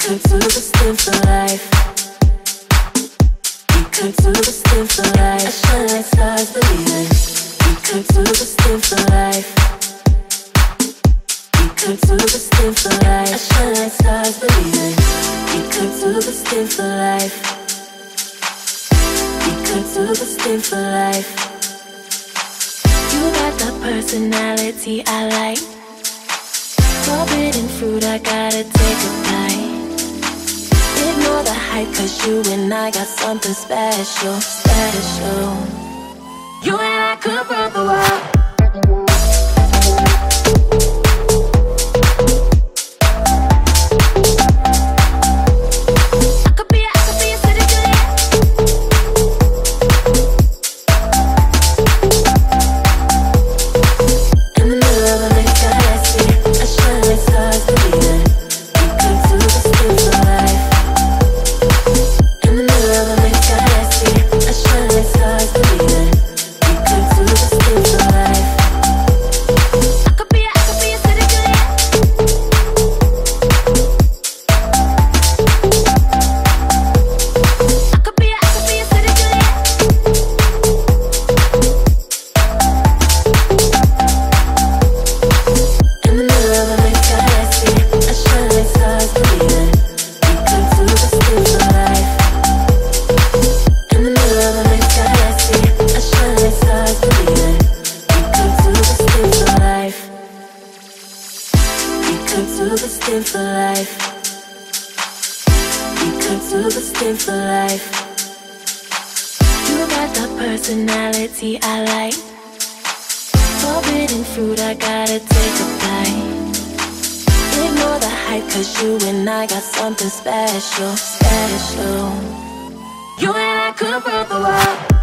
could do this thing for life. We could do this thing for life. I shine like stars, believe it. We could do this thing for life. We could do this thing for life. I shine like stars, believe it. We could do this thing for life. We could do this thing for life. You got the personality I like. Forbidden fruit, I gotta take a bite. Ignore the hype, cause you and I got something special, special. You and I could run the world. Personality I like. Forbidden fruit, I gotta take a bite. Ignore the hype, cause you and I got something special, special. You and I could run the world.